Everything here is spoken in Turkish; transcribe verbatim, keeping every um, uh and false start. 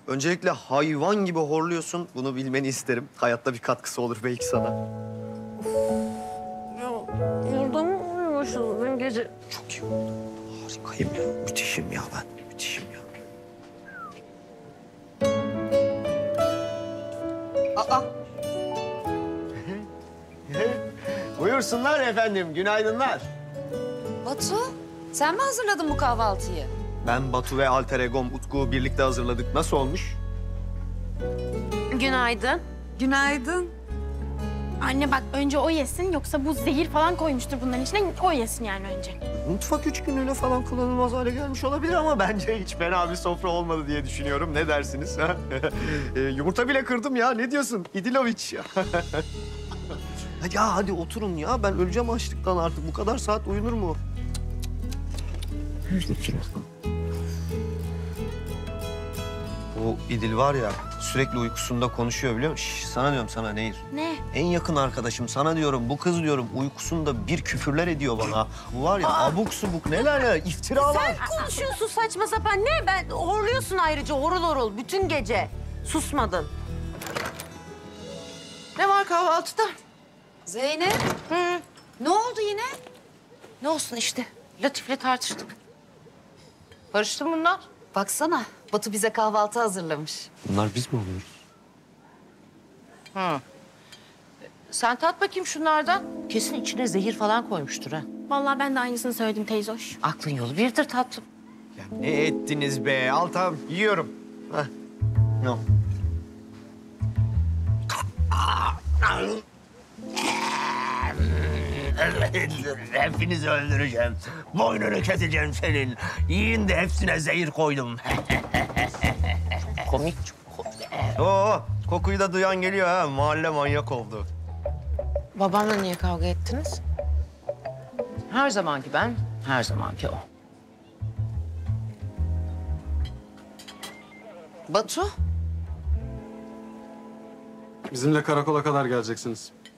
Öncelikle hayvan gibi horluyorsun. Bunu bilmeni isterim. Hayatta bir katkısı olur belki sana. Ya burada mı uyumuşuz dün gece? Çok iyi oldu. Harikayım ya. Müthişim ya ben. Müthişim ya. Aa! Buyursunlar efendim, günaydınlar. Batu, sen mi hazırladın bu kahvaltıyı? Ben Batu ve alter egom Utku birlikte hazırladık. Nasıl olmuş? Günaydın. Günaydın. Anne bak önce o yesin yoksa bu zehir falan koymuştur bunların içine. O yesin yani önce. Mutfak üç günlüğüne falan kullanılmaz hale gelmiş olabilir ama bence hiç fena bir sofra olmadı diye düşünüyorum. Ne dersiniz? Ha? e, yumurta bile kırdım ya. Ne diyorsun? İdiloviç ya. Ya hadi oturun ya. Ben öleceğim açlıktan artık. Bu kadar saat uyunur mu? O İdil var ya, sürekli uykusunda konuşuyor biliyor musun? Şş, sana diyorum sana Nehir. Ne? En yakın arkadaşım sana diyorum. Bu kız diyorum uykusunda bir küfürler ediyor bana. Bu var ya abuk subuk neler neler iftiralar. Sen konuşuyorsun saçma sapan. Ne? Ben horluyorsun ayrıca horul horul bütün gece. Susmadın. Ne var kahvaltıda? Zeynep, Hı. ne oldu yine? Ne olsun işte. Latif'le tartıştık. Barıştı mı bunlar? Baksana, Batu bize kahvaltı hazırlamış. Bunlar biz mi oluyoruz? Hı. Sen tat bakayım şunlardan. Kesin içine zehir falan koymuştur ha. Vallahi ben de aynısını söyledim teyzoş. Aklın yolu birdir tatlım. Ya ne ettiniz be? Al tamam yiyorum. Heh. No. Hepinizi öldüreceğim. Boynunu keseceğim senin. Yiyin de hepsine zehir koydum. Komik çok komik. Oo, kokuyu da duyan geliyor ha. Mahalle manyak oldu. Babamla niye kavga ettiniz? Her zamanki ben, her zamanki o. Batu? Bizimle karakola kadar geleceksiniz.